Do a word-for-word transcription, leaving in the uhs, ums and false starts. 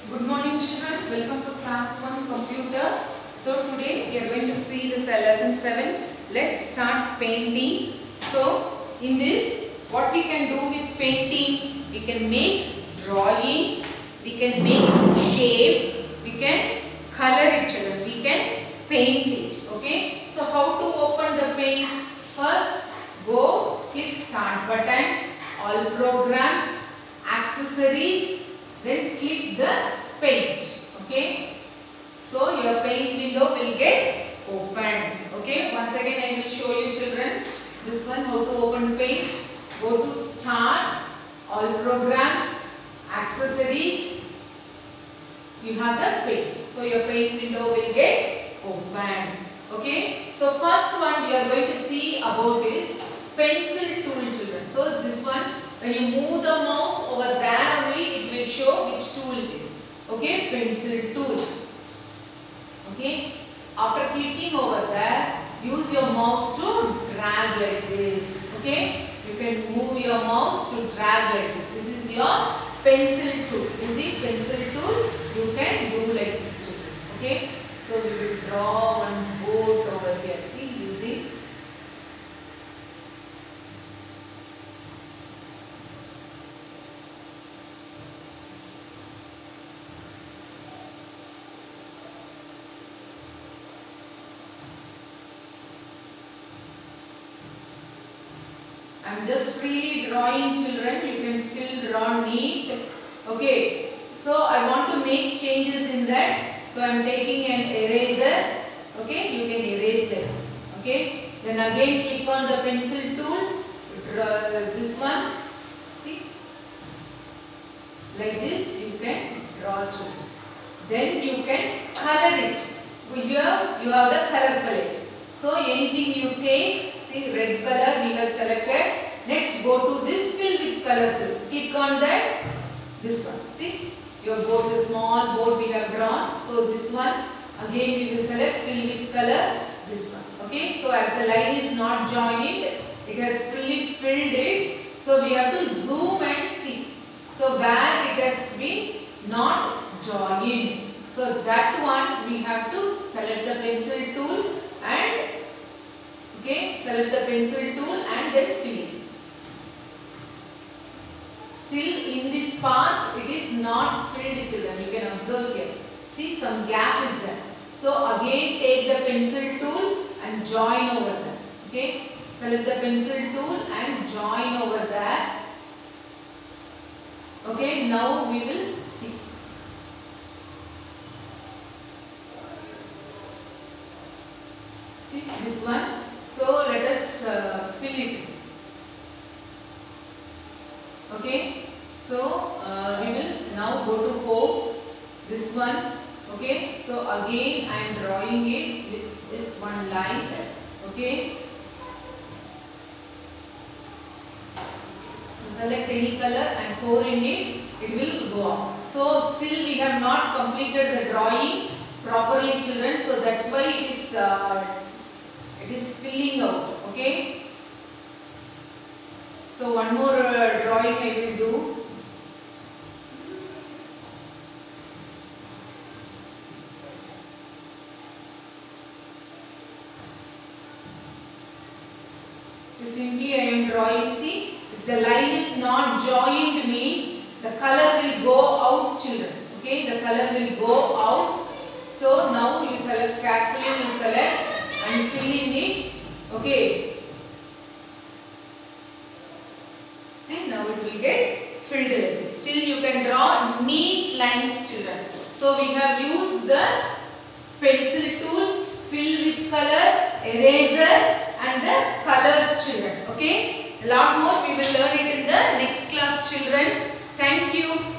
Good morning children, welcome to class one computer. So today we are going to see this lesson seven. Let's start painting. So in this, what we can do with painting, we can make drawings, we can make shapes, we can color it children, we can paint it. Okay. So how to open the paint? First go click start button, all programs, accessories, then click the paint. Okay. So your paint window will get opened. Okay. Once again I will show you children. This one how to open paint. Go to start, all programs, accessories. You have the paint. So your paint window will get opened. Okay. So first one we are going to see about is pencil tool children. So this one, when you move the mouse over there only, it will show which tool it is. Okay, pencil tool. Okay, after clicking over there, use your mouse to drag like this. Okay, you can move your mouse to drag like this. This is your pencil tool. You see, pencil tool, you can do like this children. Okay, so we will draw one boat over here. See, using I am just freely drawing children, you can still draw neat. Okay, so I want to make changes in that. So I am taking an eraser. Okay, you can erase this. Okay, then again click on the pencil tool, draw this one. See, like this you can draw children. Then you can color it. Here you have the color palette. So anything you take, see red color we have selected. Next go to this fill with color tool. Click on that. This one. See your board, the small board we have drawn. So this one again we will select fill with color. This one. Okay. So as the line is not joined, it has fully filled it. So we have to zoom and see. So where it has been not joined. So that one we have to select the pencil tool and okay, select the pencil tool and then fill it. Still in this part it is not filled children. You can observe here. See some gap is there. So again take the pencil tool and join over there. Okay. Select the pencil tool and join over there. Okay. Now we will see. See this one. So let us uh, fill it. Okay. So uh, we will now go to home. This one. Okay. So again I am drawing it with this one line. Okay. So select any color and pour in it. It will go off. So still we have not completed the drawing properly children. So that's why it is uh, it is filling out. Okay. So one more uh, drawing I will do. So simply I am drawing. See, if the line is not joined means the color will go out children. Okay, the color will go out. So now you select carefully, you select and fill in it. Okay. See, now it will get filled like this. Still you can draw neat lines children. So we have used the pencil tool, fill with color, eraser and the colors children. Okay. A lot more we will learn it in the next class children. Thank you.